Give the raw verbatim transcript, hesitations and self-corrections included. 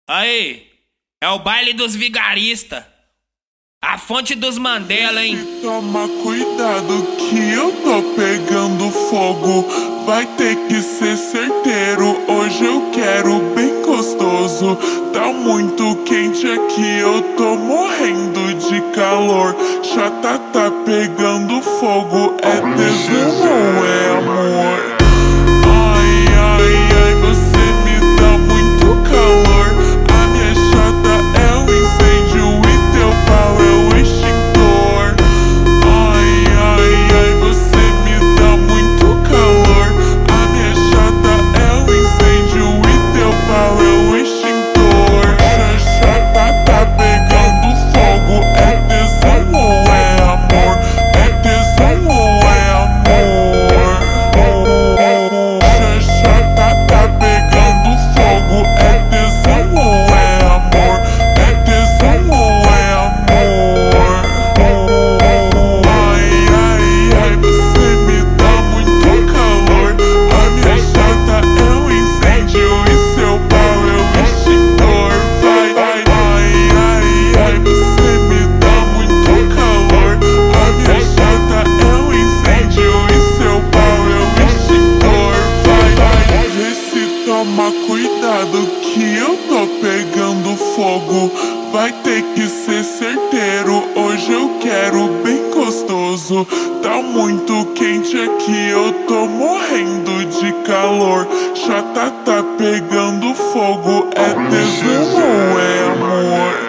Aí, é o baile dos vigaristas. A fonte dos Mandela, hein? Toma cuidado que eu tô pegando fogo. Vai ter que ser certeiro. Hoje eu quero bem gostoso. Tá muito quente aqui, eu tô morrendo de calor. Chata tá pegando fogo. É tesão ou é amor? Ai, ai, ai, você me dá muito calor. A minha chata é um incêndio e teu pau é o extintor. Ai, ai, ai, você me dá muito calor. A minha chata é um incêndio e teu pau é o extintor. A chata tá pegando fogo. É tesão ou é amor? É tesão ou é amor? A chata tá pegando fogo. É tesão ou é amor? É tesão ou é amor? Ai, ai, ai, você me dá muito calor. A minha chata é um incêndio e seu pau é o extintor. Vai, vai, ai, ai, ai, você me dá muito calor. A minha chata é um incêndio e seu pau é o extintor. Vai, vai, vê se toma cuidado que eu tô pegando fogo. Vai ter que ser certeiro. Hoje eu quero bem gostoso. Tá muito quente aqui, eu tô morrendo de calor. Chata tá pegando fogo. É tesão ou é amor?